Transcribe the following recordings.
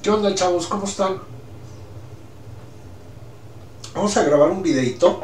¿Qué onda, chavos? ¿Cómo están? Vamos a grabar un videito.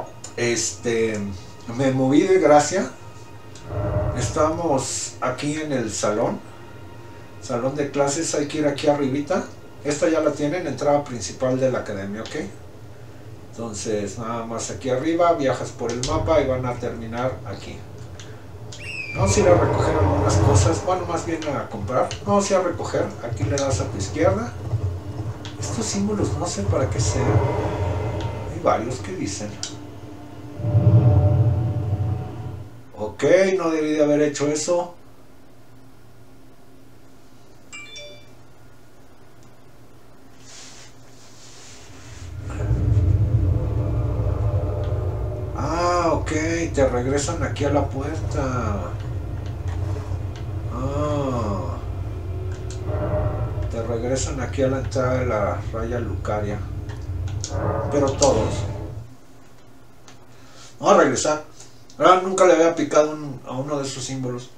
Me moví de gracia. Estamos aquí en el salón de clases. Hay que ir aquí arribita. Esta ya la tienen, entrada principal de la academia, ¿ok? Entonces, nada más aquí arriba, viajas por el mapa y van a terminar aquí. Vamos a ir a recoger algunas cosas, bueno, más bien a comprar. Vamos a ir a recoger. Aquí le das a tu izquierda. Estos símbolos no sé para qué sean. Hay varios que dicen. Ok, no debí de haber hecho eso. Ah, ok, te regresan aquí a la puerta. Ah, te regresan aquí a la entrada de la raya Lucaria. Pero todos. Vamos a regresar. Ah, nunca le había picado a uno de esos símbolos.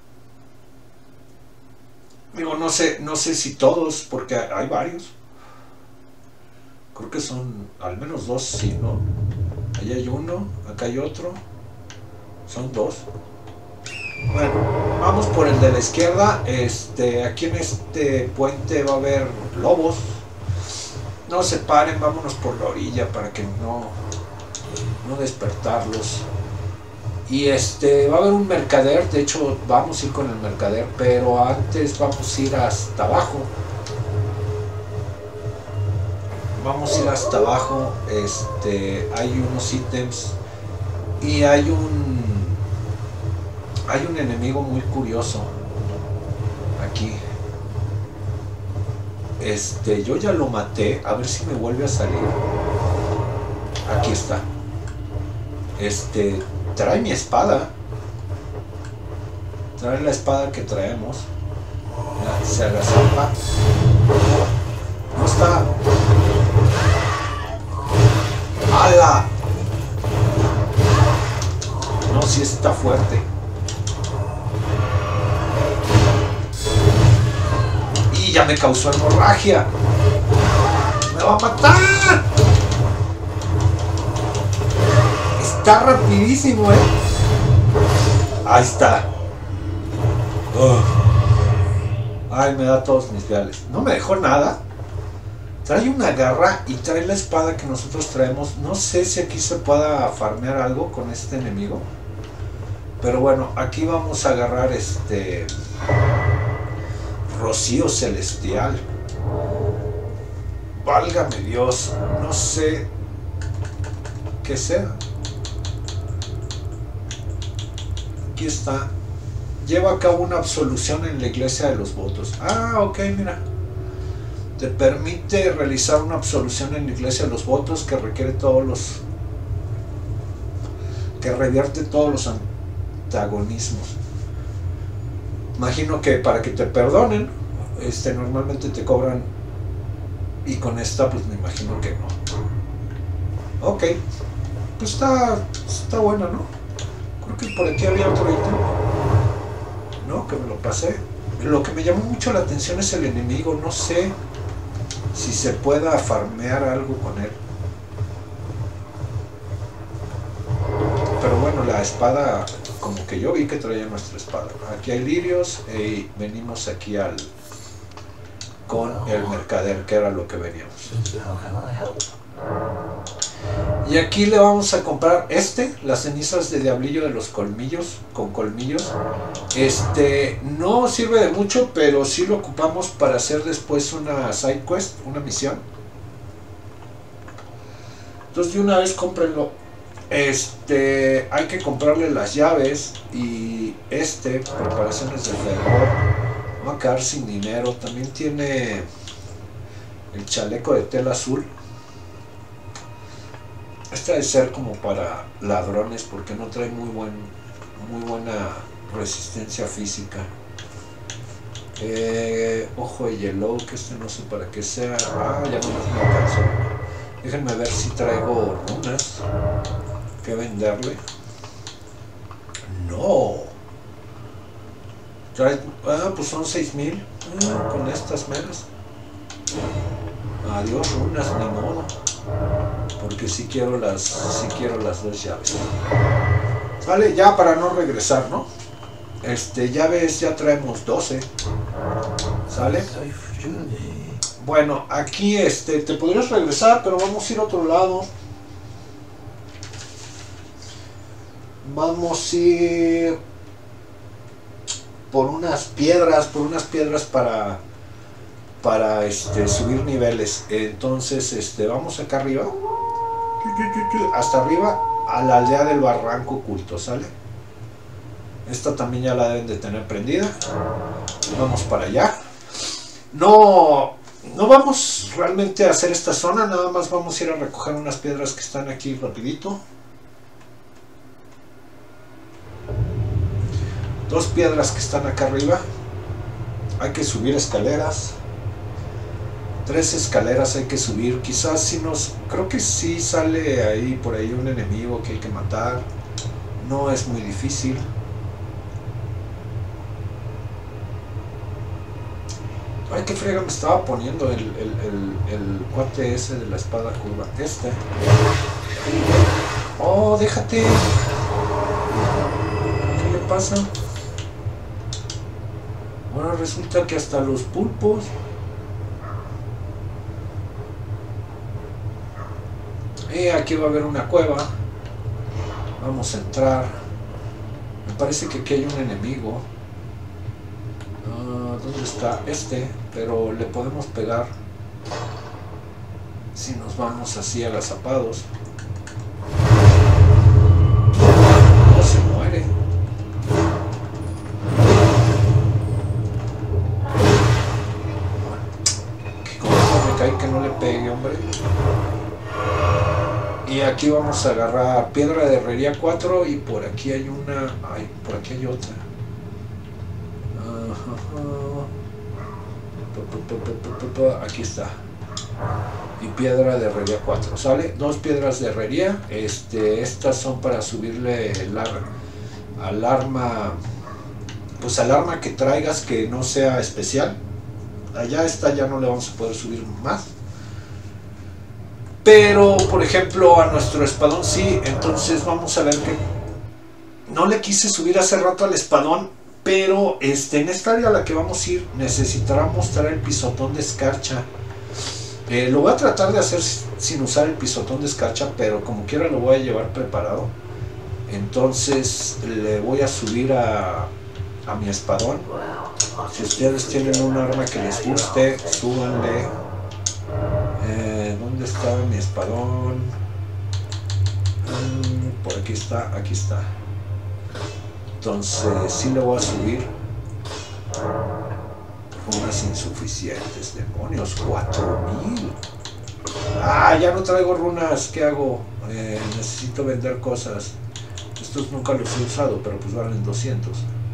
Digo, no sé si todos, porque hay varios. Creo que son al menos dos, sí, ¿no? Allá hay uno, acá hay otro. Son dos. Bueno, vamos por el de la izquierda. Aquí en este puente va a haber lobos. No se paren, vámonos por la orilla para que no despertarlos. Y va a haber un mercader, de hecho vamos a ir con el mercader, pero antes vamos a ir hasta abajo. Vamos a ir hasta abajo. Hay unos ítems y hay un enemigo muy curioso aquí. Yo ya lo maté, a ver si me vuelve a salir. Aquí está. Trae mi espada. Trae la espada que traemos. Mira, se agazapa. No está. ¡Hala! No, sí está fuerte. Y ya me causó hemorragia. ¡Me va a matar! Está rapidísimo, Ahí está. Ay, me da todos mis viales. No me dejó nada. Trae una garra y trae la espada que nosotros traemos. No sé si aquí se pueda farmear algo con este enemigo. Pero bueno, aquí vamos a agarrar Rocío Celestial. Válgame Dios. No sé qué sea. Aquí está. Lleva a cabo una absolución en la iglesia de los votos. Ah, ok, mira. Te permite realizar una absolución en la iglesia de los votos que requiere que revierte todos los antagonismos. Imagino que para que te perdonen, normalmente te cobran, y con esta pues me imagino que no. Ok, pues está buena, ¿no? Creo que por aquí había otro ítem, ¿no? Que me lo pasé. Lo que me llamó mucho la atención es el enemigo. No sé si se pueda farmear algo con él. Pero bueno, la espada, como que yo vi que traía nuestra espada. Aquí hay lirios y venimos aquí con el mercader, que era lo que veníamos. Y aquí le vamos a comprar las cenizas de diablillo de los colmillos, con colmillos. No sirve de mucho, pero sí lo ocupamos para hacer después una side quest, una misión. Entonces de una vez cómprenlo. Hay que comprarle las llaves y preparaciones de fervor. Va a quedar sin dinero. También tiene el chaleco de tela azul. Debe ser como para ladrones porque no trae muy buena resistencia física. Ojo de hielo, que no sé para qué sea. Ah, ya no me alcanzó. Déjenme ver si traigo runas que venderle. No. Pues son 6,000 con estas menos. Adiós runas, ni modo. Porque si quiero las dos llaves. Vale, ya para no regresar, ¿no? Llaves ya traemos 12. ¿Sale? Bueno, aquí te podrías regresar, pero vamos a ir a otro lado. Vamos a ir por unas piedras para subir niveles. Entonces, vamos acá arriba. Hasta arriba a la aldea del barranco oculto, ¿sale? Esta también ya la deben de tener prendida. Vamos para allá. No vamos realmente a hacer esta zona, nada más vamos a ir a recoger unas piedras que están aquí rapidito. 2 piedras que están acá arriba. Hay que subir escaleras. 3 escaleras hay que subir. Quizás si creo que sí sale ahí por ahí un enemigo que hay que matar. No es muy difícil. Ay, qué frega me estaba poniendo el cuate ese de la espada curva. Oh, déjate. ¿Qué le pasa? Ahora resulta que hasta los pulpos. Aquí va a haber una cueva. Vamos a entrar. Me parece que aquí hay un enemigo. ¿Dónde está? Pero le podemos pegar si nos vamos así agazapados. No se muere. ¿Qué cosa me cae que no le pegue, hombre? Y aquí vamos a agarrar piedra de herrería 4 y por aquí hay una... Ay, por aquí hay otra. Aquí está. Y piedra de herrería 4, ¿sale? 2 piedras de herrería. Estas son para subirle al arma. Pues al arma que traigas que no sea especial. Allá esta ya no le vamos a poder subir más. Pero, por ejemplo, a nuestro espadón sí. Entonces vamos a ver que... No le quise subir hace rato al espadón. Pero en esta área a la que vamos a ir necesitará mostrar el pisotón de escarcha. Lo voy a tratar de hacer sin usar el pisotón de escarcha, pero como quiera lo voy a llevar preparado. Entonces le voy a subir a mi espadón. Si ustedes tienen un arma que les guste, súbanle. ¿Dónde está mi espadón? Por aquí está, aquí está. Entonces sí le voy a subir. Unas insuficientes, demonios, 4000. Ya no traigo runas, ¿qué hago? Necesito vender cosas. Estos nunca los he usado, pero pues valen 200.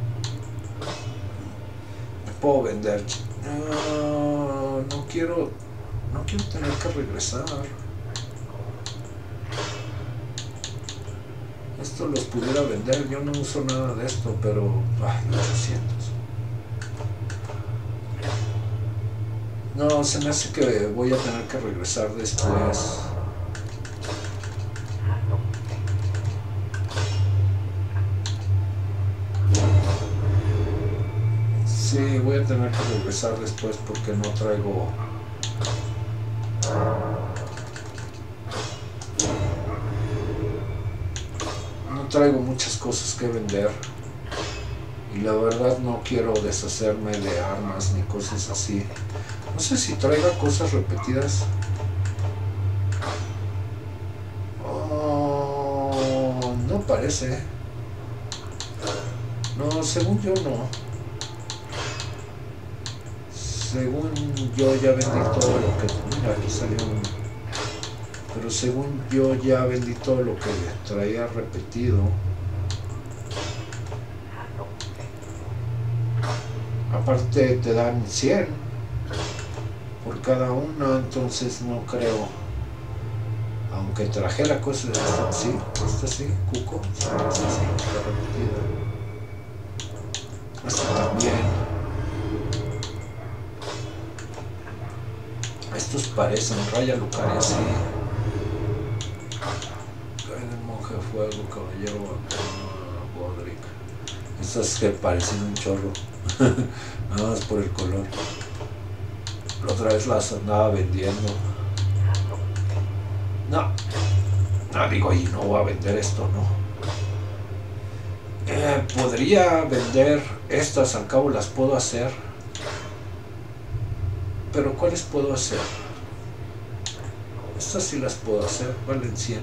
Me puedo vender. No quiero tener que regresar. Esto los pudiera vender, yo no uso nada de esto, pero... Ay, 800. No, se me hace que voy a tener que regresar después. Sí, voy a tener que regresar después porque no traigo... traigo muchas cosas que vender y la verdad no quiero deshacerme de armas ni cosas así. No sé si traiga cosas repetidas. No parece. No, según yo no. Según yo ya vendí todo lo que... Mira, aquí salió un... Pero según yo ya vendí todo lo que traía repetido. Aparte te dan 100 por cada una, entonces no creo. Aunque trajera cosas, esta sí, cuco, esta sí, está repetida. Esta también. estos parecen Raya Lucaria, sí. Gaiden, Monje de Fuego, Caballero, Godric. Estas que parecen un chorro. Nada más por el color. La otra vez las andaba vendiendo. No, digo, y no voy a vender esto, no. Podría vender estas, al cabo las puedo hacer. Pero ¿cuáles puedo hacer? Estas sí las puedo hacer, valen 100.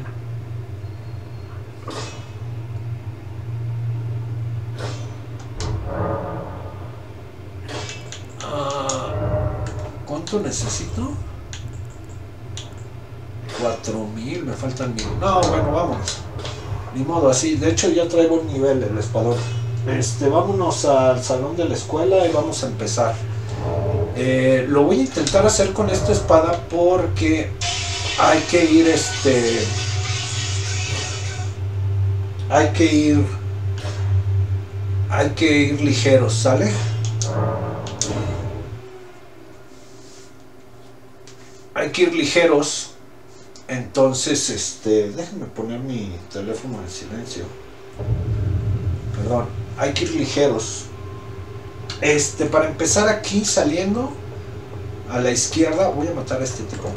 ¿Cuánto necesito? 4000, me faltan 1000. No, bueno, vámonos. Ni modo, así. De hecho, ya traigo un nivel el espadón. Vámonos al salón de la escuela y vamos a empezar. Lo voy a intentar hacer con esta espada porque hay que ir hay que ir ligeros, ¿sale? Hay que ir ligeros. Entonces, déjenme poner mi teléfono en silencio. Perdón, hay que ir ligeros. Para empezar, aquí saliendo a la izquierda, voy a matar a este tipo.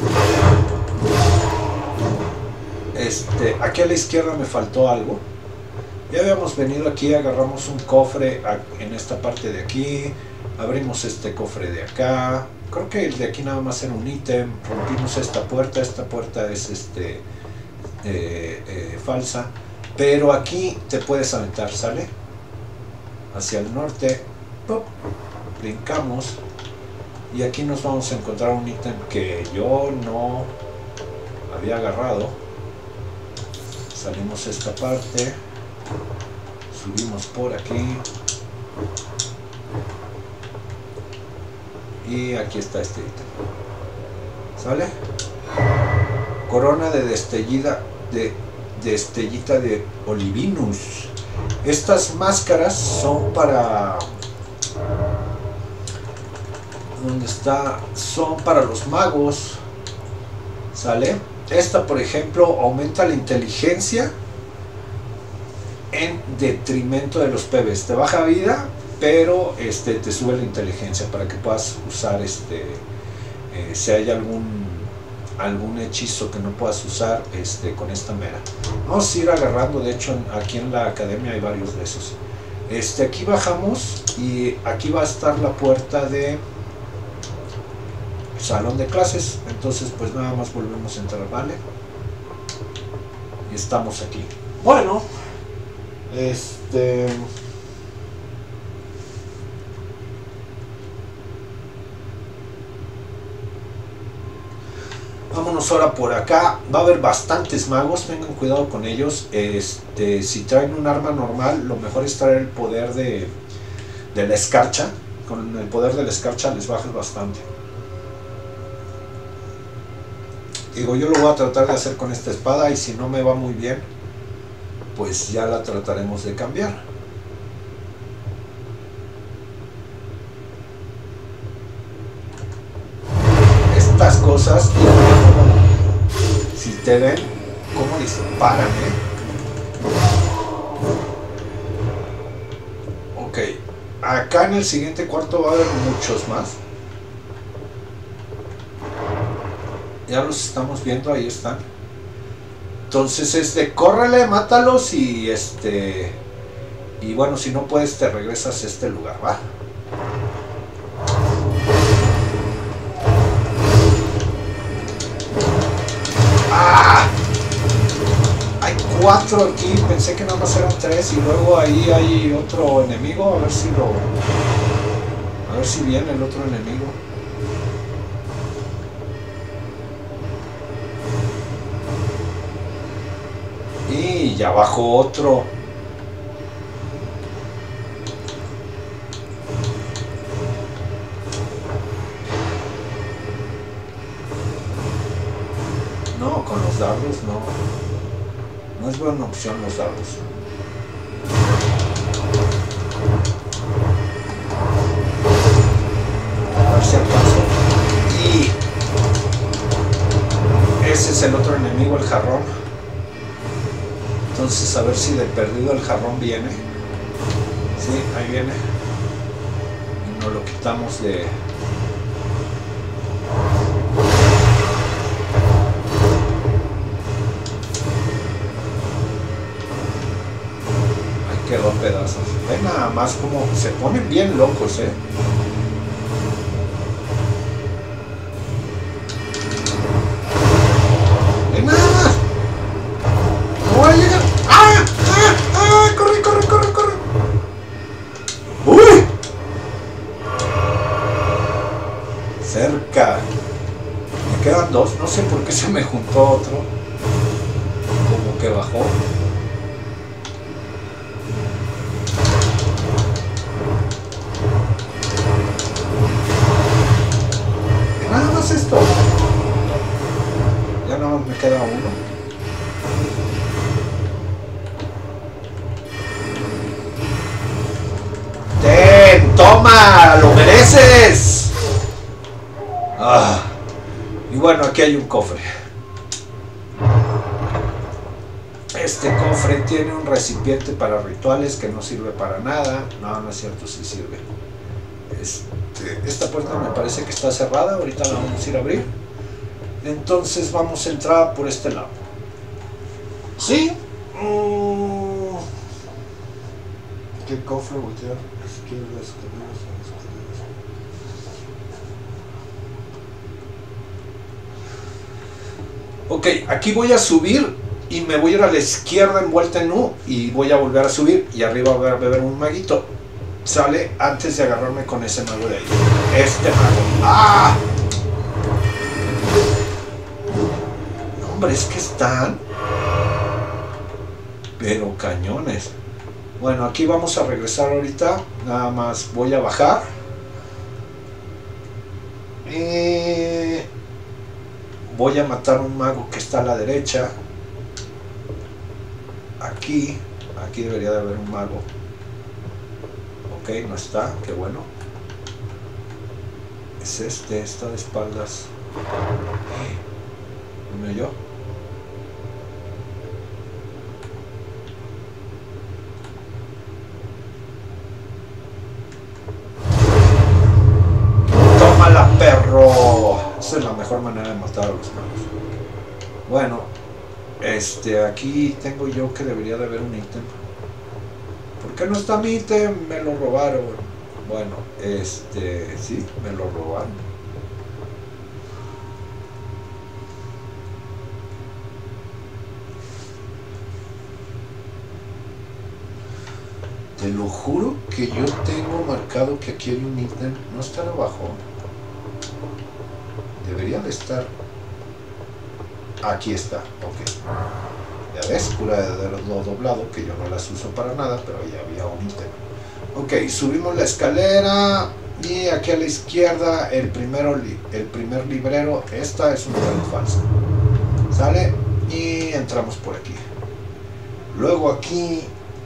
Aquí a la izquierda me faltó algo. Ya habíamos venido aquí, agarramos un cofre en esta parte de aquí, abrimos este cofre de acá. Creo que el de aquí nada más era un ítem. Rompimos esta puerta es falsa, pero aquí te puedes aventar, ¿sale? Hacia el norte, ¡pop! Brincamos y aquí nos vamos a encontrar un ítem que yo no había agarrado. Salimos esta parte, subimos por aquí y aquí está este ítem, ¿sale? Corona de destellita de Olivinus. Estas máscaras son para... ¿dónde está? Son para los magos, ¿sale? Esta, por ejemplo, aumenta la inteligencia en detrimento de los PBs. Te baja vida, pero te sube la inteligencia para que puedas usar si hay algún hechizo que no puedas usar con esta mera. Vamos a ir agarrando, de hecho aquí en la academia hay varios de esos. Aquí bajamos y aquí va a estar la puerta de salón de clases. Entonces pues nada más volvemos a entrar, ¿vale? Y estamos aquí. Bueno, vámonos ahora por acá. Va a haber bastantes magos, tengan cuidado con ellos. Si traen un arma normal, lo mejor es traer el poder de la escarcha. Con el poder de la escarcha les bajas bastante. Digo, yo lo voy a tratar de hacer con esta espada y si no me va muy bien, pues ya la trataremos de cambiar. Estas cosas, si te ven cómo disparan, Ok, acá en el siguiente cuarto va a haber muchos más. Ya los estamos viendo, ahí están. Entonces córrele, mátalos y y bueno, si no puedes te regresas a este lugar, va. ¡Ah! Hay 4 aquí, pensé que nada más eran 3 y luego ahí hay otro enemigo, a ver si viene el otro enemigo. Y ya bajó otro. No, con los dardos no. No es buena opción los dardos. A ver si alcanzo. Y conmigo el jarrón. Entonces a ver si de perdido el jarrón viene. Sí, ahí viene. Y nos lo quitamos de... Ahí quedó a pedazos. Ven nada más como se ponen bien locos, ¡Ven nada más! ¡No voy a llegar! ¡Ah! ¡Ah! ¡Ah! ¡Corre, corre, corre, corre! ¡Uy! Cerca. Me quedan dos. No sé por qué se me juntó otro. Como que bajó. Nada más esto. Ya no me queda uno. ¡Toma! ¡Lo mereces! Ah. Y bueno, aquí hay un cofre. Este cofre tiene un recipiente para rituales que no sirve para nada. No, no es cierto, sí sirve. Esta puerta me parece que está cerrada. Ahorita la vamos a ir a abrir. Entonces vamos a entrar por este lado. ¿Sí? ¿Qué cofre voltear? Ok, aquí voy a subir y me voy a ir a la izquierda envuelta en U y voy a volver a subir y arriba voy a beber un maguito. Sale antes de agarrarme con ese mago de ahí. Este mago. ¡Ah! No, hombre, es que están... pero cañones. Bueno, aquí vamos a regresar ahorita. Nada más voy a bajar. Voy a matar a un mago que está a la derecha. Aquí debería de haber un mago. Ok, no está, qué bueno. Es está de espaldas. ¿No me oyó? ¡Tómala, perro! Esa es la mejor manera de matar a los magos. Bueno, aquí tengo yo que debería de haber un ítem. ¿Por qué no está mi ítem? Me lo robaron. Bueno, sí, me lo robaron. Te lo juro que yo tengo marcado que aquí hay un ítem. No está abajo. Debería de estar. Aquí está, ok. Ya ves, cura de dedo doblado, que yo no las uso para nada, pero ya había un ítem. Ok, subimos la escalera y aquí a la izquierda el primer librero. Esta es una red falsa. Sale y entramos por aquí. Luego aquí...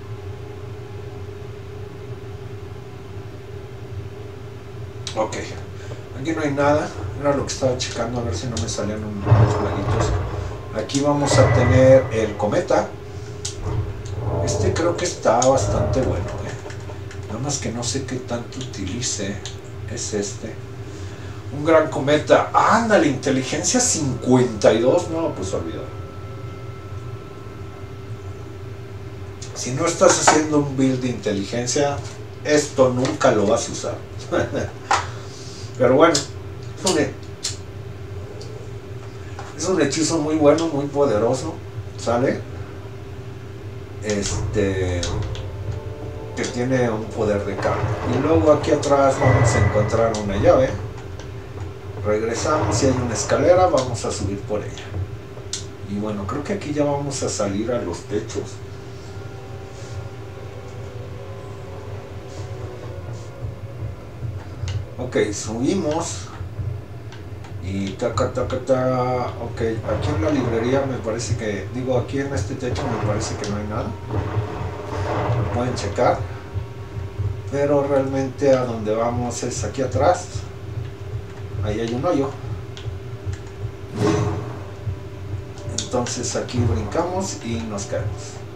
Ok, aquí no hay nada. Era lo que estaba checando a ver si no me salían unos plaguitos. Aquí vamos a tener el cometa. Creo que está bastante bueno, nada más que no sé qué tanto utilice. Es un gran cometa. ¡Ándale! Inteligencia 52. No, pues olvídalo. Si no estás haciendo un build de inteligencia, esto nunca lo vas a usar. Pero bueno, es un hechizo muy bueno, muy poderoso. ¿Sale? Que tiene un poder de cambio. Y luego aquí atrás vamos a encontrar una llave. Regresamos y hay una escalera, vamos a subir por ella. Y bueno, creo que aquí ya vamos a salir a los techos. Ok, subimos. Y taca, taca, taca. Ok, aquí en la librería me parece que... Digo, aquí en este techo me parece que no hay nada. Lo pueden checar. Pero realmente a donde vamos es aquí atrás. Ahí hay un hoyo. Entonces aquí brincamos y nos caemos.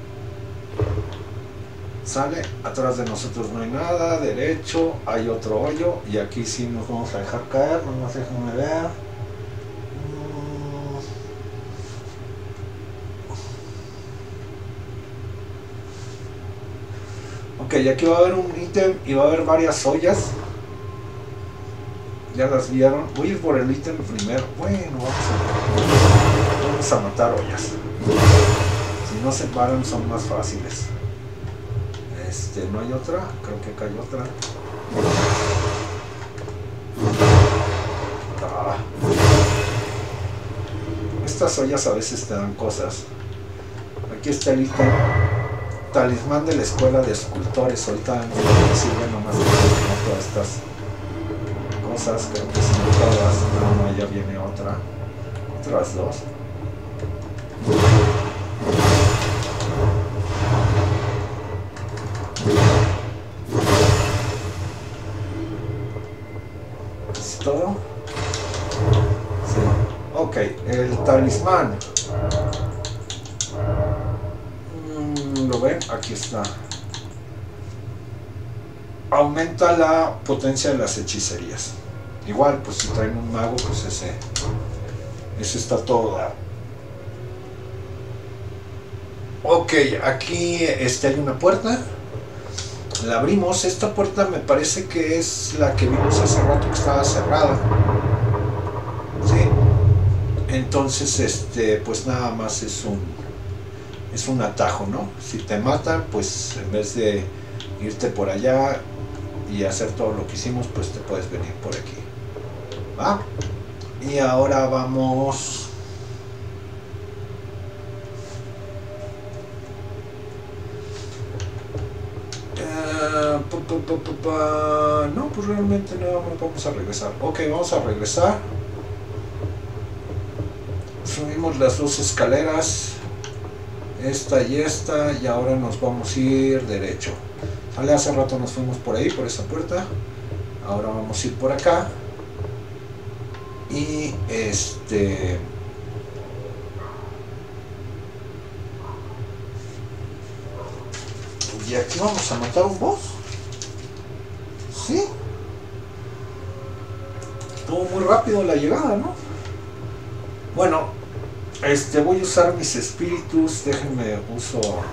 Sale, atrás de nosotros no hay nada, derecho, hay otro hoyo y aquí sí nos vamos a dejar caer, nomás déjenme ver. Ok, aquí va a haber un ítem y va a haber varias ollas. Ya las vieron. Voy a ir por el ítem primero. Bueno, vamos a matar ollas. Si no se paran son más fáciles. No hay otra. Creo que acá hay otra. Ah. Estas ollas a veces te dan cosas. Aquí está el ítem. Talismán de la escuela de escultores. Ahorita no me sirve nomás todas estas cosas, creo que son todas. No, ya viene otra. Otras dos. ¿Es todo? Sí. Ok, el talismán. ¿Lo ven? Aquí está. Aumenta la potencia de las hechicerías. Igual, pues si traen un mago, pues ese está todo dado. Ok, aquí hay una puerta. La abrimos. Esta puerta me parece que es la que vimos hace rato que estaba cerrada. Sí. Entonces, pues nada más es un atajo, ¿no? Si te matan, pues en vez de irte por allá y hacer todo lo que hicimos, pues te puedes venir por aquí. ¿Va? Y ahora vamos... No, pues realmente nada más vamos a regresar. Ok, vamos a regresar. Subimos las dos escaleras. Esta y esta, y ahora nos vamos a ir derecho. Sale, hace rato nos fuimos por ahí, por esa puerta. Ahora vamos a ir por acá. Y y aquí vamos a matar un boss. Sí. Estuvo muy rápido la llegada, ¿no? Bueno, voy a usar mis espíritus. Déjenme uso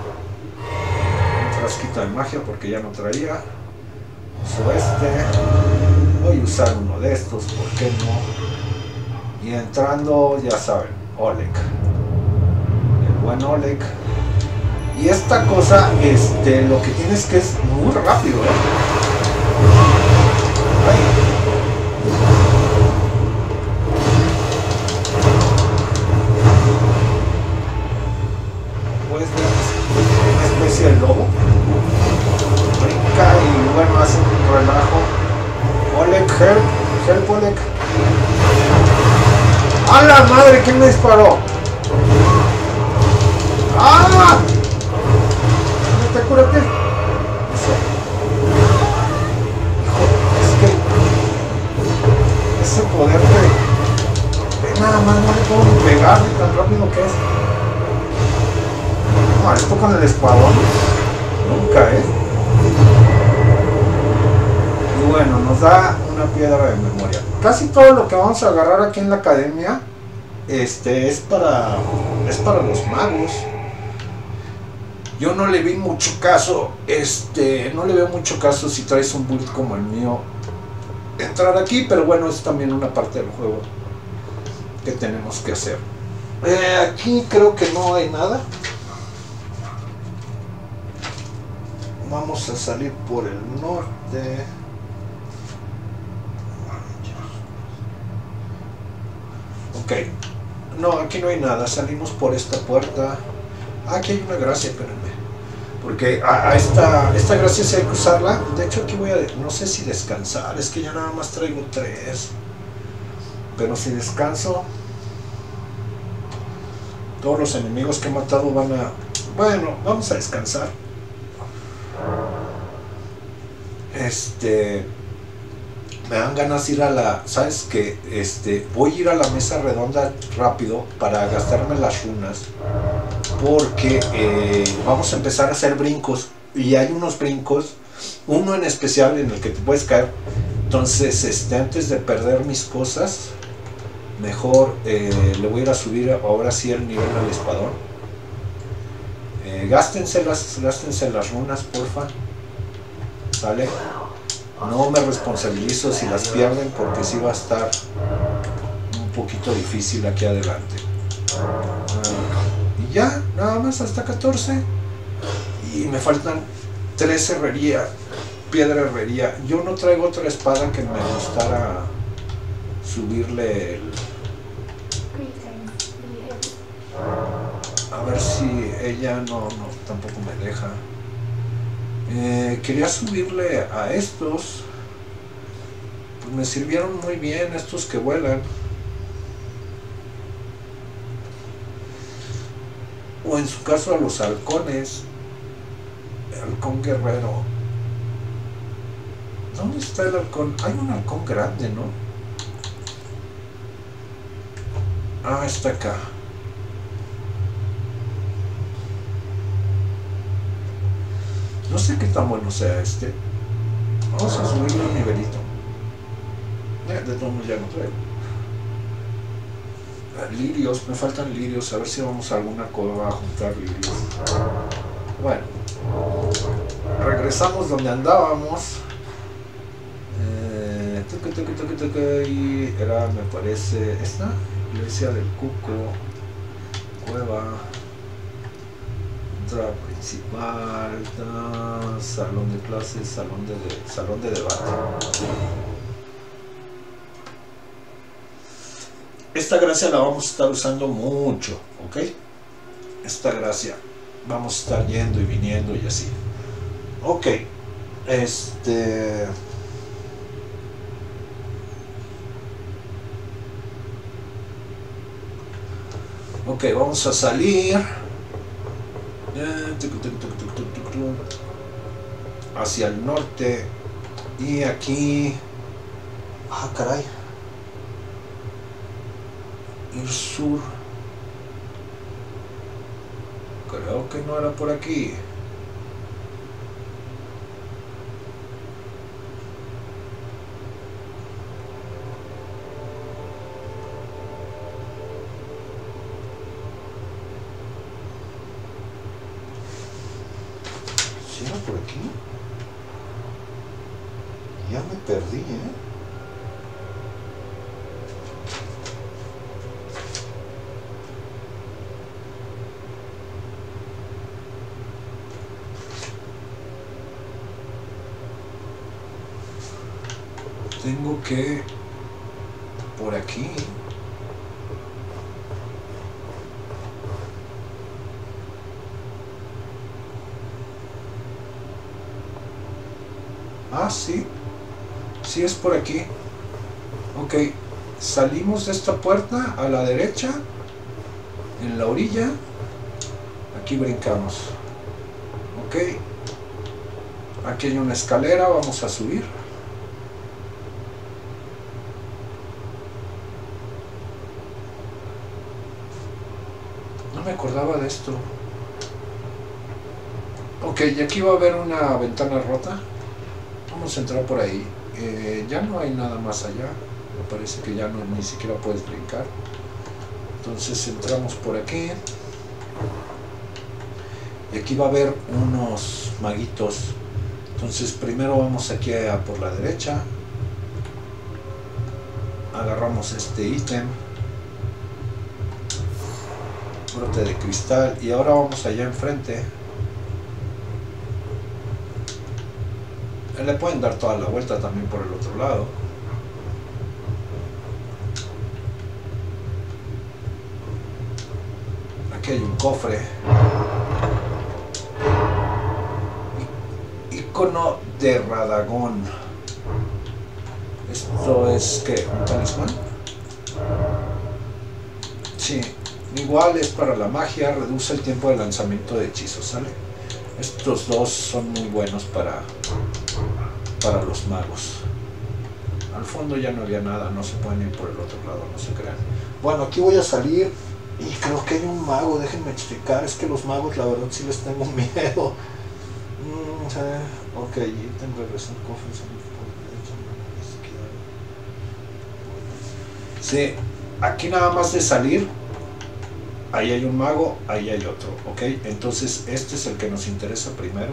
un frasquito de magia porque ya no traía. Uso voy a usar uno de estos, ¿por qué no? Y entrando, ya saben, Oleg, el buen Oleg. Y esta cosa, lo que tiene es que es muy rápido, Puedes ver una especie de lobo. Brinca y bueno, hace un relajo. Oleg, help Oleg. ¡A la madre! ¿Quién me disparó? ¡Ah! Cúrate. Eso. Hijo, es que ese poder de nada más no le puedo ni pegar ni tan rápido que es. No, esto con el espadón nunca, Y bueno, nos da una piedra de memoria. Casi todo lo que vamos a agarrar aquí en la academia es para los magos. Yo no le vi mucho caso, no le veo mucho caso si traes un build como el mío entrar aquí, pero bueno, es también una parte del juego que tenemos que hacer. Aquí creo que no hay nada. Vamos a salir por el norte. Ok, no, aquí no hay nada, salimos por esta puerta. Aquí hay una gracia, espérenme. Porque a esta gracia sí hay que usarla. De hecho aquí voy a... no sé si descansar. Es que ya nada más traigo 3. Pero si descanso... todos los enemigos que he matado van a... bueno, vamos a descansar. me dan ganas de ir a la, ¿sabes qué? Voy a ir a la mesa redonda rápido para gastarme las runas, porque vamos a empezar a hacer brincos, y hay unos brincos, uno en especial en el que te puedes caer. Entonces, antes de perder mis cosas, mejor le voy a ir a subir ahora sí el nivel al espadón. Gástense las runas, porfa. ¿Sale? No me responsabilizo si las pierden, porque sí va a estar un poquito difícil aquí adelante. Y ya, nada más hasta 14. Y me faltan 3 herrería, piedra herrería. Yo no traigo otra espada que me gustara subirle el... A ver si ella no tampoco me deja. Quería subirle a estos, pues me sirvieron muy bien estos que vuelan. O en su caso a los halcones. Halcón guerrero. ¿Dónde está el halcón? Hay un halcón grande, ¿no? Ah, está acá. No sé qué tan bueno sea este. Vamos a subirle un nivelito. De todos modos ya no traigo. Lirios, me faltan lirios. A ver si vamos a alguna cueva a juntar lirios. Bueno, regresamos donde andábamos. Y era, me parece, esta iglesia del Cuco, cueva, entrada principal, salón de clases, salón de debate. Esta gracia la vamos a estar usando mucho, ¿ok? Esta gracia vamos a estar yendo y viniendo y así. Ok, ok, vamos a salir hacia el norte y aquí, ah caray, ir sur, creo que no era por aquí. ¿Sí era por aquí? Ya me perdí, Tengo que... por aquí. Ah, sí. Sí es por aquí. Ok. Salimos de esta puerta a la derecha. En la orilla. Aquí brincamos. Ok. Aquí hay una escalera. Vamos a subir. No me acordaba de esto. Ok, y aquí va a haber una ventana rota. Vamos a entrar por ahí. Ya no hay nada más allá. Me parece que ya no, ni siquiera puedes brincar. Entonces entramos por aquí. Y aquí va a haber unos maguitos. Entonces primero vamos aquí a por la derecha. Agarramos este ítem. Brote de cristal. Y ahora vamos allá enfrente. Le pueden dar toda la vuelta también por el otro lado. Aquí hay un cofre. Icono de Radagón. ¿Esto es qué? ¿Un talismán? Sí. Igual es para la magia. Reduce el tiempo de lanzamiento de hechizos, ¿sale? Estos dos son muy buenos para los magos. Al fondo ya no había nada, no se pueden ir por el otro lado, no se crean. Bueno, aquí voy a salir y creo que hay un mago, déjenme checar, es que los magos la verdad sí les tengo miedo. Ok, ítem, regresar cofres. Sí, aquí nada más de salir, ahí hay un mago, ahí hay otro, ok. Entonces este es el que nos interesa primero.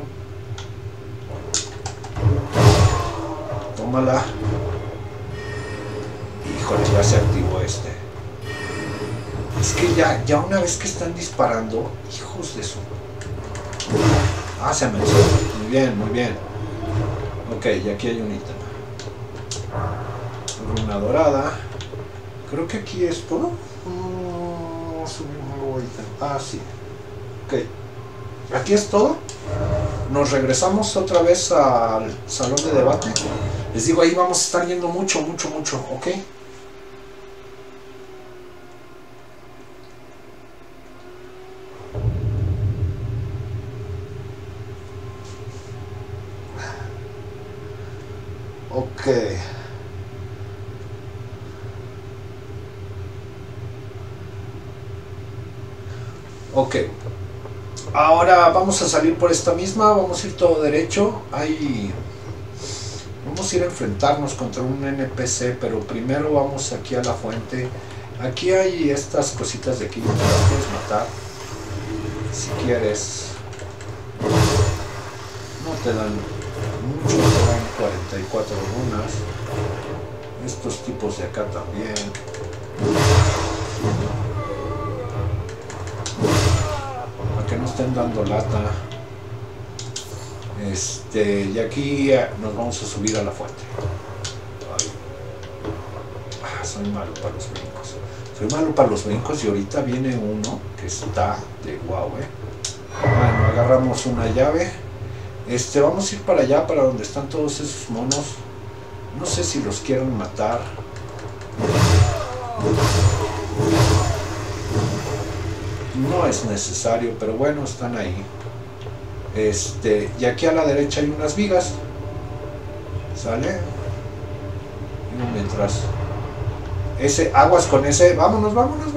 Tómala. Híjole, ya se activó este. Es que ya una vez que están disparando, hijos de su... Ah, se amenazó. Muy bien, muy bien. Ok, y aquí hay un ítem. Runa dorada. Creo que aquí es todo. Subir un nuevo ítem. Ah, sí. Ok. Aquí es todo. Nos regresamos otra vez al salón de debate. Les digo, ahí vamos a estar yendo mucho, ok. Ok. Ok. Ahora vamos a salir por esta misma, vamos a ir todo derecho. Ahí vamos a ir a enfrentarnos contra un NPC, pero primero vamos aquí a la fuente. Aquí hay estas cositas de aquí, te las puedes matar si quieres. No te dan mucho, te dan 44 runas. Estos tipos de acá también. Para que no estén dando lata. Y aquí nos vamos a subir a la fuente. Soy malo para los brincos. Soy malo para los brincos y ahorita viene uno que está de guau, Bueno, agarramos una llave. Vamos a ir para allá, para donde están todos esos monos. No sé si los quieren matar. No es necesario, pero bueno, están ahí. Y aquí a la derecha hay unas vigas. ¿Sale? Y mientras... aguas con ese. Vámonos.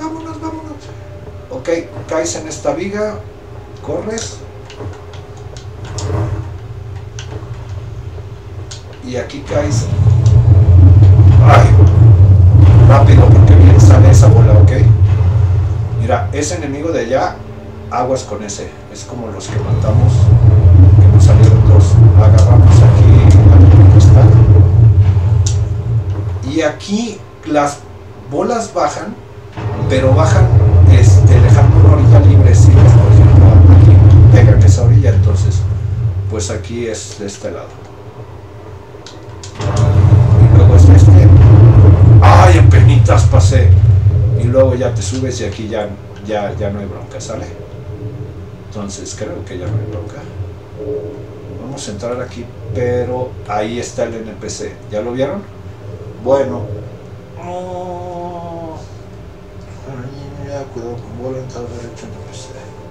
Ok, caes en esta viga. Corres. Y aquí caes. Ay, rápido, porque bien sale esa bola, ok. Mira, ese enemigo de allá, aguas con ese. Es como los que matamos, que nos salieron dos. Agarramos aquí a que está. Y aquí las bolas bajan, pero bajan dejando una orilla libre. Si por ejemplo aquí pegan esa orilla, entonces pues aquí es de este lado. Y luego es ¡ay, apenitas pasé! Y luego ya te subes y aquí ya no hay bronca, ¿sale? Entonces creo que ya no hay bronca. Vamos a entrar aquí, pero ahí está el NPC. ¿Ya lo vieron? Bueno. Cuidado con bola, entrar derecho NPC.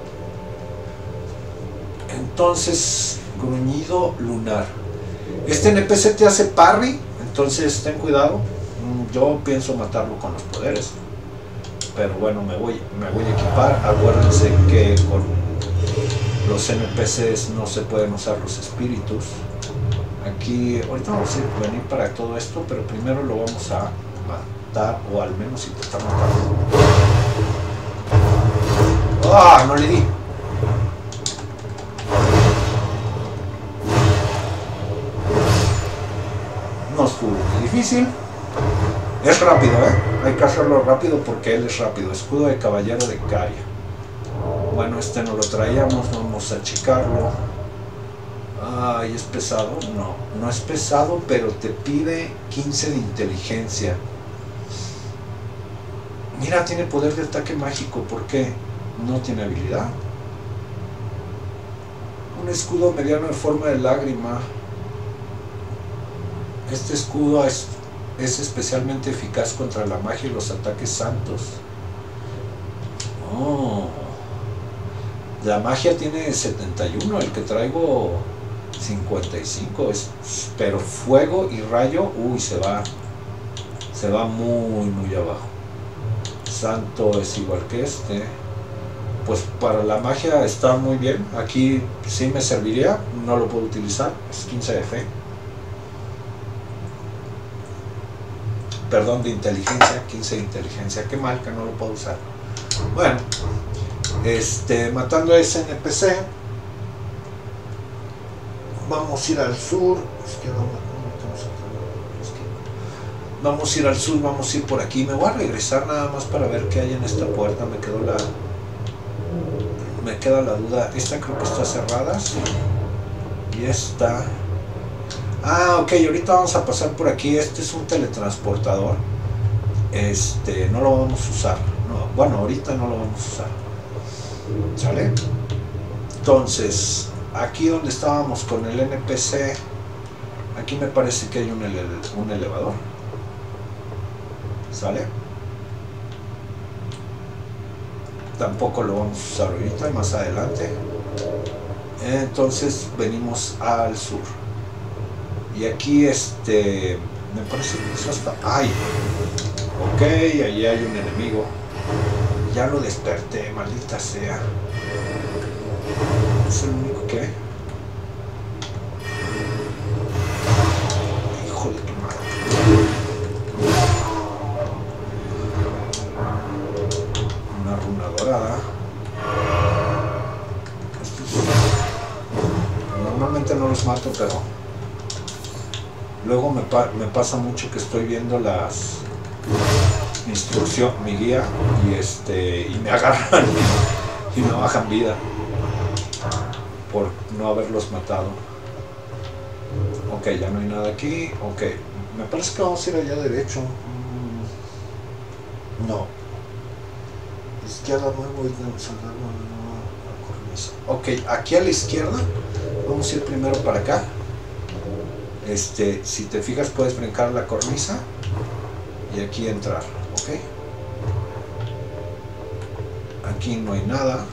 Entonces, gruñido lunar. Este NPC te hace parry, entonces ten cuidado. Yo pienso matarlo con los poderes, pero bueno, me voy a equipar. Acuérdense que con los NPCs no se pueden usar los espíritus. Aquí, ahorita vamos a venir para todo esto, pero primero lo vamos a matar, o al menos intentar matarlo. ¡Ah! No le di. No estuvo muy difícil. Es rápido, hay que hacerlo rápido porque él es rápido. Escudo de caballero de Caria. Bueno, no lo traíamos, vamos a achicarlo. Ay, ¿es pesado? No es pesado, pero te pide 15 de inteligencia. Mira, tiene poder de ataque mágico. ¿Por qué? No tiene habilidad. Un escudo mediano en forma de lágrima. Este escudo es especialmente eficaz contra la magia y los ataques santos. Oh. La magia tiene 71, el que traigo 55. Pero fuego y rayo, uy, se va se va muy abajo. Santo es igual que este. Pues para la magia está muy bien. Aquí sí me serviría, no lo puedo utilizar, es 15 de fe. Perdón, de inteligencia, 15 de inteligencia. Qué mal que no lo puedo usar. Bueno, matando a ese NPC, vamos a ir al sur. Vamos a ir al sur, vamos a ir por aquí. Me voy a regresar nada más para ver qué hay en esta puerta. Me queda la duda. Esta creo que está cerrada, sí. Y esta. Ah, ok, ahorita vamos a pasar por aquí. Este es un teletransportador. No lo vamos a usar. No, bueno, ahorita no lo vamos a usar. ¿Sale? Entonces, aquí donde estábamos con el NPC, aquí me parece que hay un elevador. ¿Sale? Tampoco lo vamos a usar ahorita, más adelante. Entonces venimos al sur. Y aquí me parece que eso hasta... ¡Ay! Ok, allí hay un enemigo. Ya lo desperté, maldita sea. Es el único que... Hijo de tu madre. Una runa dorada. Normalmente no los mato, pero luego me pasa mucho que estoy viendo mi instrucción, mi guía, y me agarran y me bajan vida por no haberlos matado. Ok, ya no hay nada aquí. Ok, me parece que vamos a ir allá derecho. No, izquierda nuevo y la cornisa. Ok, aquí a la izquierda vamos a ir primero para acá. Si te fijas, puedes brincar la cornisa y aquí entrar, ok. Aquí no hay nada.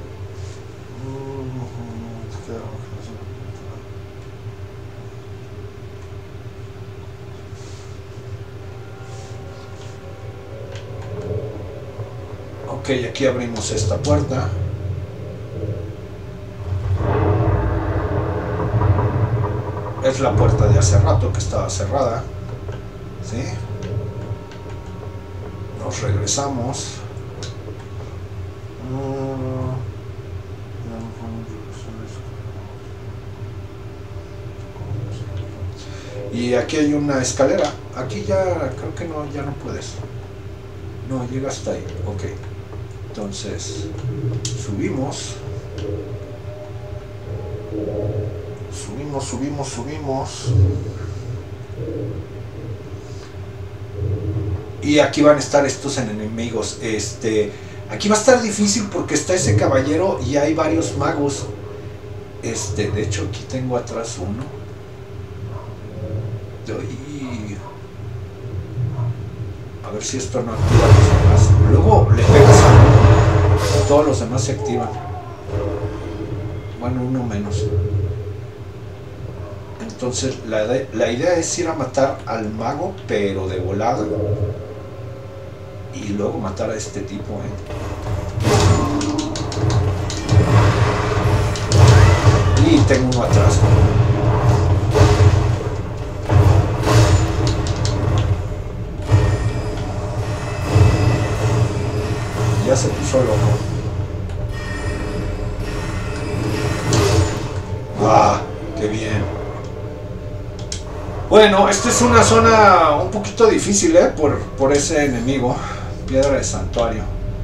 Ok, aquí abrimos esta puerta. Es la puerta de hace rato que estaba cerrada, ¿sí? Nos regresamos. Y aquí hay una escalera. Aquí ya creo que no, ya no puedes. No, llega hasta ahí. Ok. Entonces, subimos. Subimos. Y aquí van a estar estos enemigos. Aquí va a estar difícil porque está ese caballero y hay varios magos. De hecho aquí tengo atrás uno. A ver si esto no activa a los demás. Luego le pegas a uno, todos los demás se activan. Bueno, uno menos. Entonces la idea es ir a matar al mago, pero de volada. Y luego matar a este tipo, Y tengo uno atrás. Ya se puso loco. ¡Ah! ¡Qué bien! Bueno, esta es una zona un poquito difícil, por ese enemigo. Piedra de santuario.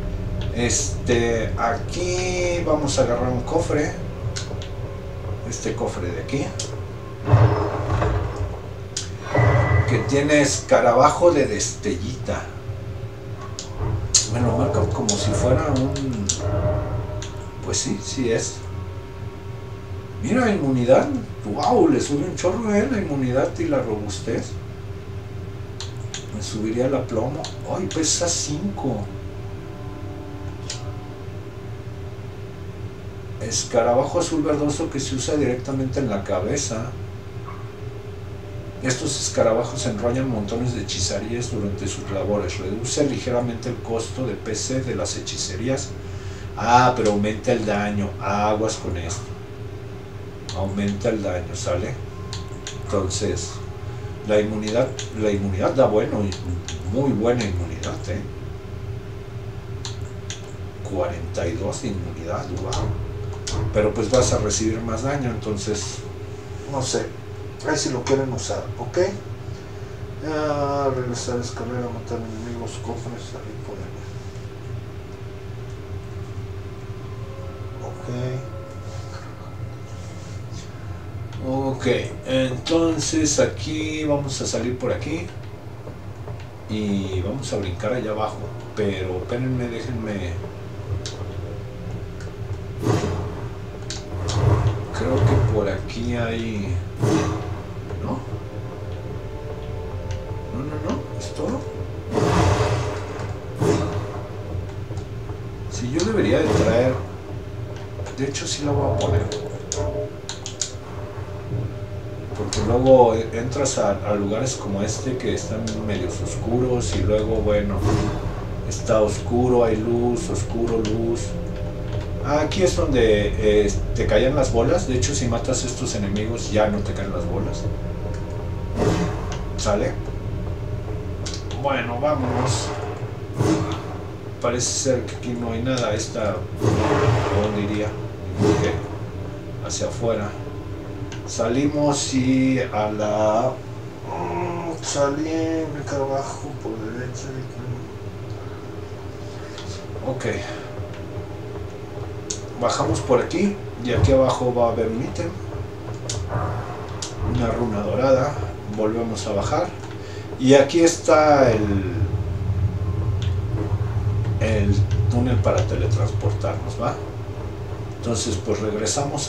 Aquí vamos a agarrar un cofre. Este cofre de aquí, que tiene escarabajo de destellita. Me lo marcan como si fuera un... Pues sí es. Mira, inmunidad. Wow, le sube un chorro, la inmunidad y la robustez. Me subiría el aplomo. Ay, pesa 5. Escarabajo azul verdoso que se usa directamente en la cabeza. Estos escarabajos enrollan montones de hechicerías durante sus labores. Reduce ligeramente el costo de PC de las hechicerías. Ah, pero aumenta el daño. Aguas con esto. Aumenta el daño, ¿sale? Entonces, la inmunidad da bueno, muy buena inmunidad, 42 de inmunidad, wow. Pero pues vas a recibir más daño, entonces, no sé. Ahí si lo quieren usar, ¿ok? Regresar a escalar, matar enemigos, cofres, salir por ahí. Ok, entonces aquí vamos a salir por aquí y vamos a brincar allá abajo, pero espérenme, déjenme. Creo que por aquí hay... ¿No? No, ¿es todo? Si yo debería de traer... De hecho sí la voy a poner. Porque luego entras a lugares como este que están medios oscuros y luego, bueno, está oscuro, hay luz, oscuro, luz. Aquí es donde te caen las bolas. De hecho, si matas a estos enemigos ya no te caen las bolas. ¿Sale? Bueno, vámonos. Parece ser que aquí no hay nada. Esta, ¿dónde iría? Hacia afuera. Salimos y a la... salí, acá abajo, por derecha. Ok. Bajamos por aquí y aquí abajo va a haber un ítem, una runa dorada. Volvemos a bajar y aquí está el túnel para teletransportarnos, ¿va? Entonces pues regresamos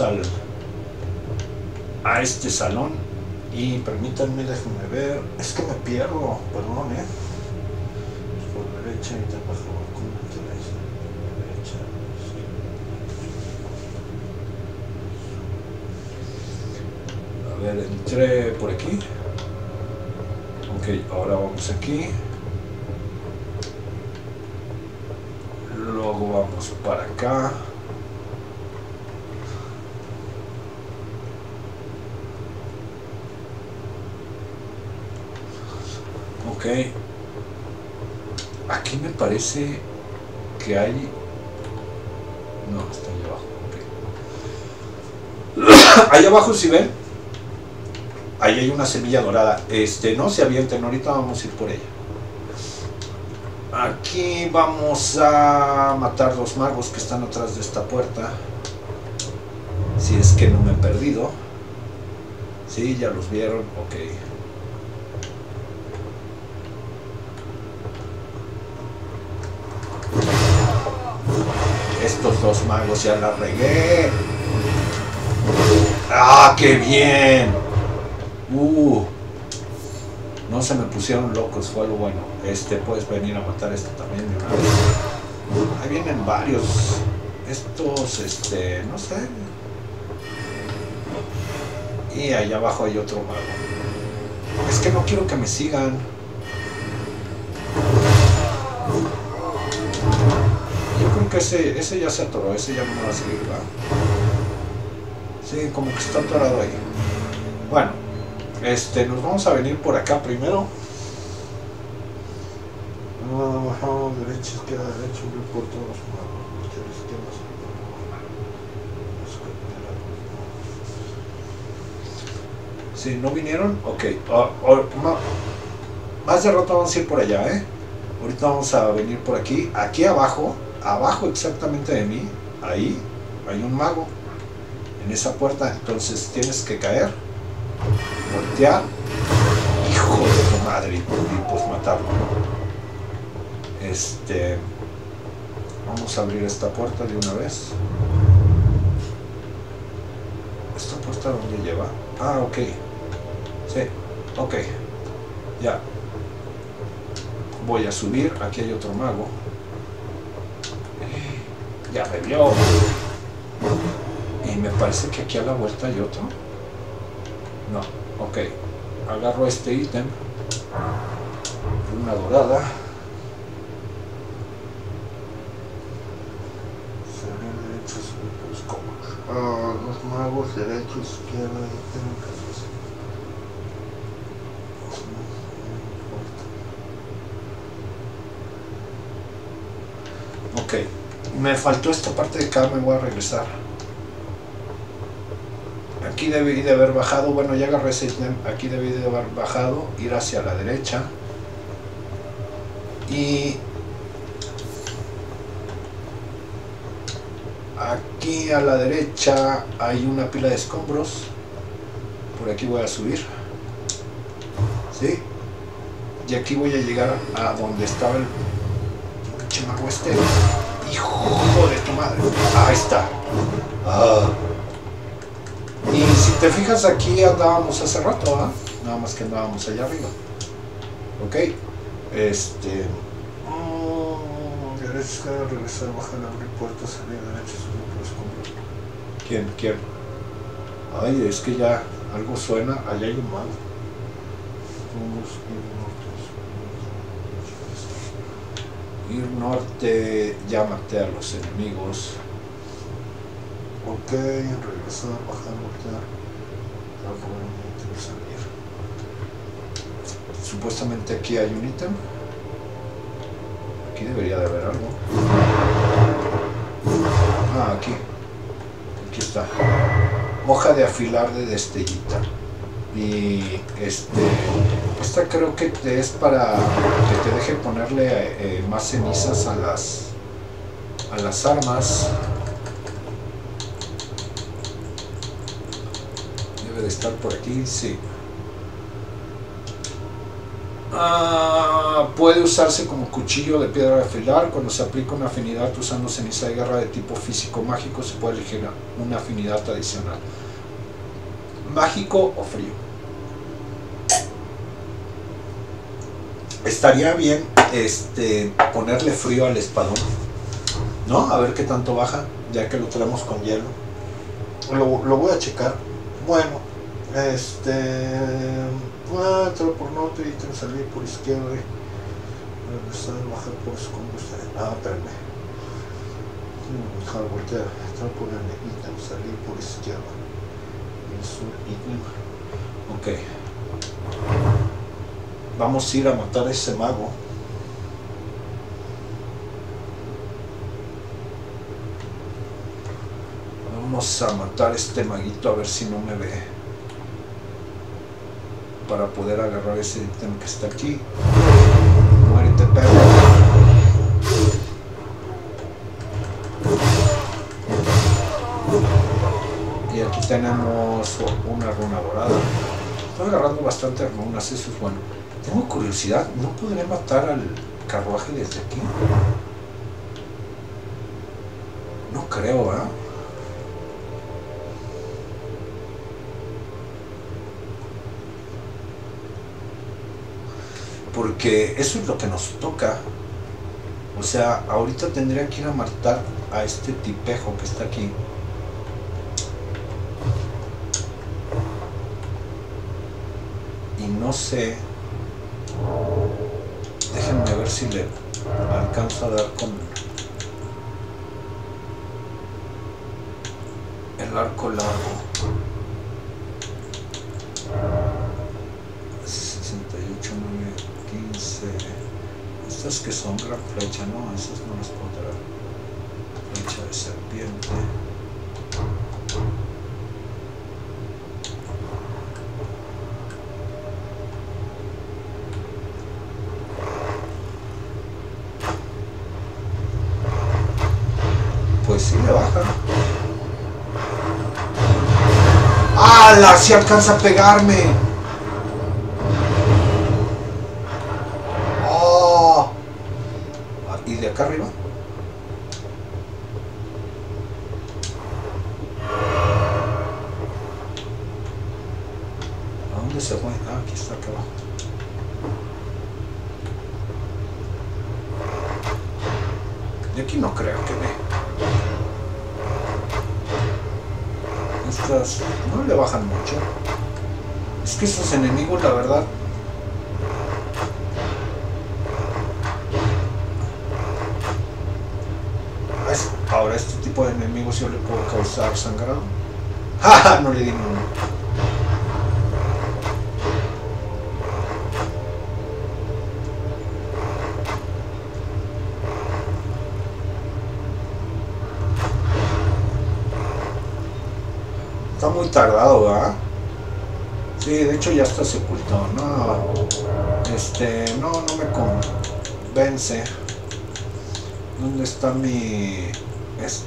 a este salón y permítanme, déjenme ver, es que me pierdo, perdón, por derecha y te bajo. A ver, entré por aquí. Ok, ahora vamos aquí. Luego vamos para acá. Ok. Aquí me parece que hay... No, está allá abajo. Ok. Allá abajo, si ven, ahí hay una semilla dorada. No se avienten, ahorita vamos a ir por ella. Aquí vamos a matar los magos que están atrás de esta puerta. Si es que no me he perdido. Sí, ya los vieron, ok. Estos dos magos ya la regué. ¡Ah, qué bien! No se me pusieron locos, fue algo bueno. Puedes venir a matar esto también de una vez. Ahí vienen varios. Estos, no sé. Y allá abajo hay otro mago. Es que no quiero que me sigan. Yo creo que ese ya se atoró, ese ya no me va a seguir, ¿verdad? Sí, como que está atorado ahí. Bueno. Nos vamos a venir por acá primero. Bajamos derecha, izquierda, derecha, un por todos. Si no vinieron, ok. Más de rato vamos a ir por allá, Ahorita vamos a venir por aquí. Aquí abajo exactamente de mí, ahí hay un mago. En esa puerta, entonces tienes que caer. Voltear, hijo de tu madre, y pues matarlo. Vamos a abrir esta puerta de una vez. ¿Esta puerta dónde lleva? Ah, ok. Sí, ok. Ya. Voy a subir, aquí hay otro mago. Ya me vio. Y me parece que aquí a la vuelta hay otro. No, ok. agarro este ítem, una dorada. Los magos, derecho, izquierda, ok, me faltó esta parte de acá, me voy a regresar. Aquí debí de haber bajado, bueno, ya agarré ese ítem, aquí debí de haber bajado, ir hacia la derecha y aquí a la derecha hay una pila de escombros. Por aquí voy a subir, ¿sí? Y aquí voy a llegar a donde estaba el pinche mago este. ¡Hijo de tu madre! Ahí está. Y si te fijas, aquí andábamos hace rato, ¿ah? Nada más que andábamos allá arriba. Ok. Derecha, regresar, bajar, abrir puertas, salir derecha, subir por escombros. ¿Quién? Ay, es que ya algo suena, allá hay un mago. Ir norte, ya maté a los enemigos. Ok, regresar, bajar, voltear. Salir. Supuestamente aquí hay un ítem. Aquí debería de haber algo. Ah, aquí está. Hoja de afilar de destellita. Y esta creo que es para que te deje ponerle más cenizas a las armas. Debe de estar por aquí, sí. Puede usarse como cuchillo de piedra de afilar. Cuando se aplica una afinidad usando ceniza de guerra de tipo físico mágico, se puede elegir una afinidad adicional, mágico o frío. Estaría bien ponerle frío al espadón, ¿no? A ver qué tanto baja, ya que lo traemos con hielo. Lo voy a checar. Bueno, entrar por norte y salir por izquierda, regresar, bajar por escombros. Espérame. Dejar voltear, entrar por el ítem, salir por izquierda. Ok. Vamos a ir a matar a ese mago. Vamos a matar a este maguito a ver si no me ve, para poder agarrar ese ítem que está aquí. Muérete, perro. Y aquí tenemos una runa dorada. Estoy agarrando bastantes runas, eso es bueno. Tengo curiosidad, ¿no podré matar al carruaje desde aquí? No creo, ¿verdad? Porque eso es lo que nos toca. O sea, ahorita tendría que ir a matar a este tipejo que está aquí. Y no sé. Déjenme ver si le alcanzo a dar con el arco largo. 68, 9, 15. Estas que son gran flecha, no, esas no las puedo dar. Flecha de serpiente. Pues sí le baja. ¡Hala! ¡Si alcanza a pegarme! ¡Oh! ¿Y de acá arriba? ¿A dónde se fue? Ah, aquí está, acá abajo. De aquí no creo que ve. Estas no le bajan mucho. Es que esos enemigos, la verdad, ahora este tipo de enemigos yo le puedo causar sangrado. ¡Ja! No le di uno. Está muy tardado, ¿verdad? Sí, de hecho ya hasta se ocultó. No, no me convence. ¿Dónde está mi...? Es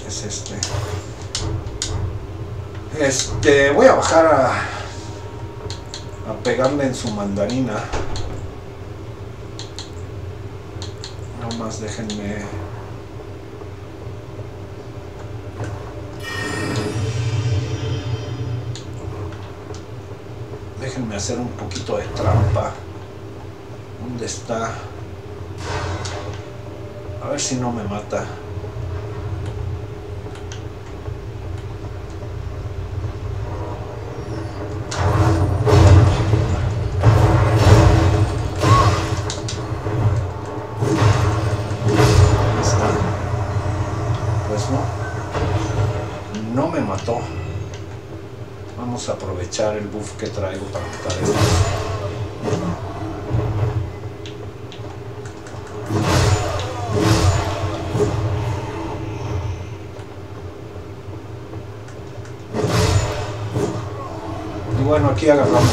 voy a bajar a pegarle en su mandarina. No más déjenme... Déjenme hacer un poquito de trampa. ¿Dónde está? A ver si no me mata. Ahí está. Pues no me mató. Vamos a aprovechar el buff que traigo para matar esto. Y bueno, aquí agarramos.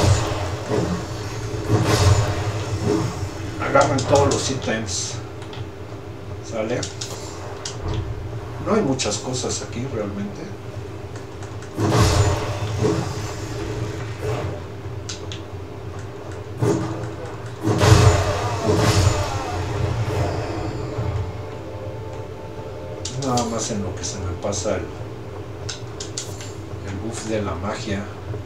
Agarran todos los ítems. ¿Sale? No hay muchas cosas aquí realmente. Nada más en lo que se me pasa el buff de la magia.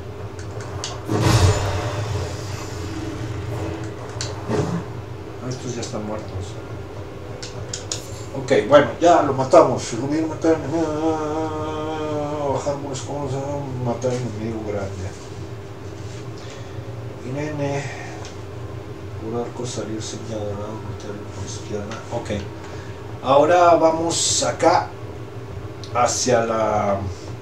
Estos ya están muertos. Ok, bueno, ya lo matamos. Subir, matar, bajar unas cosas, matar enemigo grande. Irene, curar cosa, salir señalado, meter por izquierda. Ok. Ahora vamos acá hacia la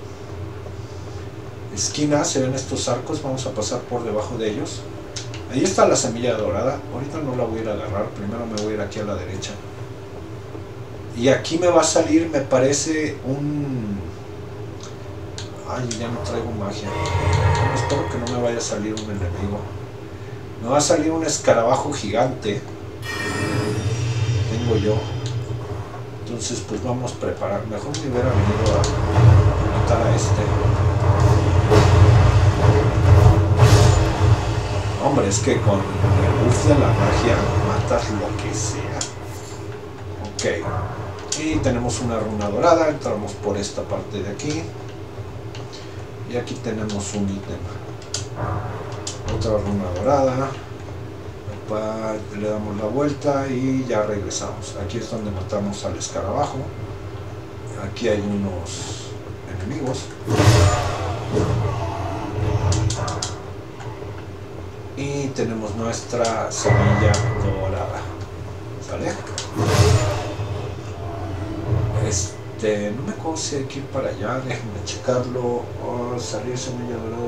esquina, se ven estos arcos, vamos a pasar por debajo de ellos. Ahí está la semilla dorada, ahorita no la voy a ir a agarrar, primero me voy a ir aquí a la derecha. Y aquí me va a salir, me parece, un... Ay, ya no traigo magia. Bueno, espero que no me vaya a salir un enemigo. Me va a salir un escarabajo gigante. Tengo yo. Entonces pues vamos a preparar. Mejor me hubiera venido a matar a este. Hombre, es que con el buff de la magia matas lo que sea. Ok. Y tenemos una runa dorada. Entramos por esta parte de aquí. Y aquí tenemos un ítem. Otra runa dorada. Le damos la vuelta y ya regresamos. Aquí es donde matamos al escarabajo. Aquí hay unos enemigos. Y tenemos nuestra semilla dorada. ¿Sale? No me acuerdo si hay que ir para allá. Déjenme checarlo. Oh, salir semilla dorada.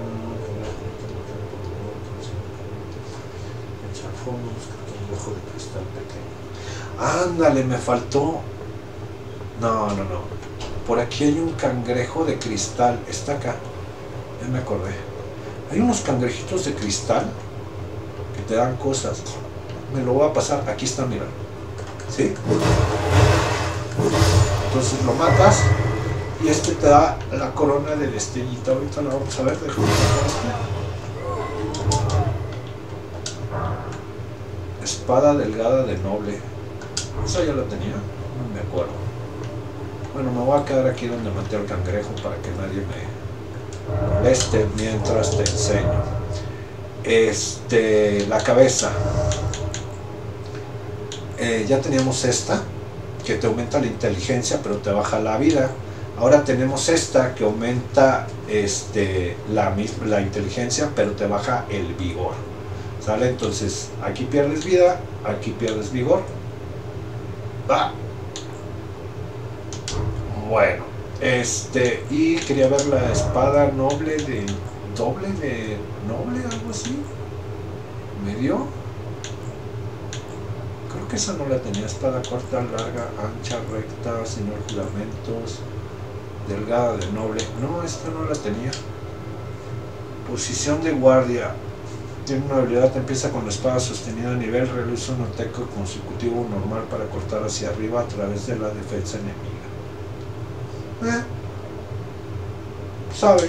Cangrejo de cristal pequeño. Ándale, me faltó. No. Por aquí hay un cangrejo de cristal. Está acá. Ya me acordé. Hay unos cangrejitos de cristal que te dan cosas. Me lo voy a pasar. Aquí está, mira. ¿Sí? Entonces lo matas. Y este te da la corona de destellita. Ahorita la vamos a ver. Déjame ver espada delgada de noble. Esa ya la tenía, no me acuerdo. Bueno, me voy a quedar aquí donde maté al cangrejo para que nadie me moleste mientras te enseño. La cabeza. Ya teníamos esta, que te aumenta la inteligencia, pero te baja la vida. Ahora tenemos esta que aumenta la inteligencia, pero te baja el vigor. ¿Sale? Entonces aquí pierdes vida, aquí pierdes vigor. Va. Bueno, y quería ver la espada noble de doble de noble, algo así. ¿Me dio? Creo que esa no la tenía. Espada corta, larga, ancha, recta, sin ornamentos, delgada de noble. No, esta no la tenía. Posición de guardia. Tiene una habilidad, empieza con la espada sostenida a nivel, realiza un ataque consecutivo normal para cortar hacia arriba a través de la defensa enemiga. ¿Sabe?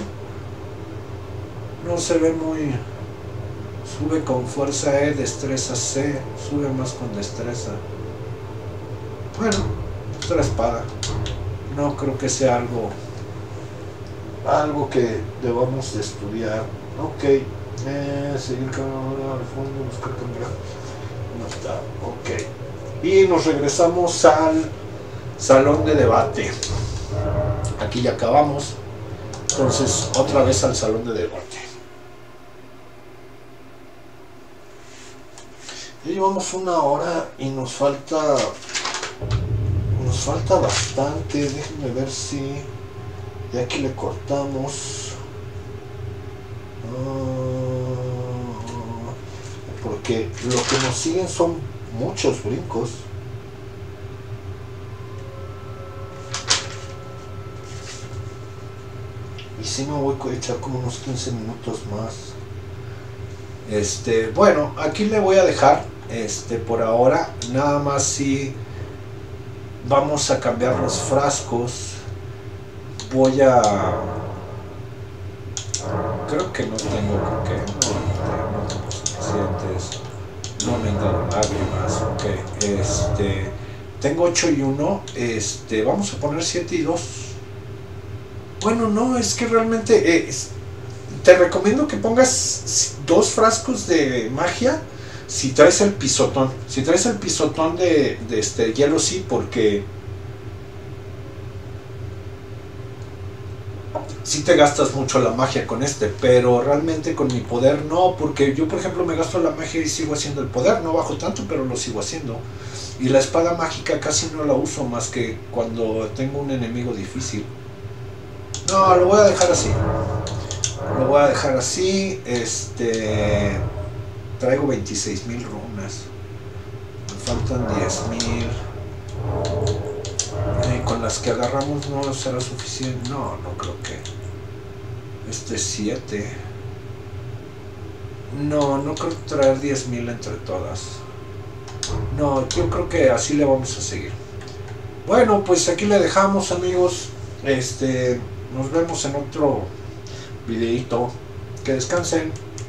No se ve muy... Sube con fuerza E, destreza C, sube más con destreza. Bueno, otra espada. No creo que sea algo que debamos de estudiar. Ok. Seguir caminando al fondo, buscar cambiar. No está, ok. Y nos regresamos al salón de debate. Aquí ya acabamos. Entonces, otra vez al salón de debate. Ya llevamos 1 hora y nos falta bastante. Déjenme ver si de aquí le cortamos. Porque lo que nos siguen son muchos brincos. Y si me voy a echar como unos 15 minutos más. Bueno, aquí le voy a dejar por ahora. Nada más si vamos a cambiar los frascos. Voy a... Creo que no tengo, no tengo suficientes. No me han dado lágrimas. Ok, tengo 8 y 1. Vamos a poner 7 y 2. Bueno, no, es que realmente te recomiendo que pongas 2 frascos de magia si traes el pisotón. Si traes el pisotón de hielo, sí, porque sí te gastas mucho la magia con pero realmente con mi poder no, porque yo por ejemplo me gasto la magia y sigo haciendo el poder, no bajo tanto, pero lo sigo haciendo. Y la espada mágica casi no la uso más que cuando tengo un enemigo difícil. No, lo voy a dejar así. Lo voy a dejar así. Traigo 26,000 runas. Me faltan 10,000. Con las que agarramos no será suficiente. No, no creo que. 7. No creo traer 10,000 entre todas. No, yo creo que así le vamos a seguir. Bueno, pues aquí le dejamos, amigos. Nos vemos en otro videito. Que descansen.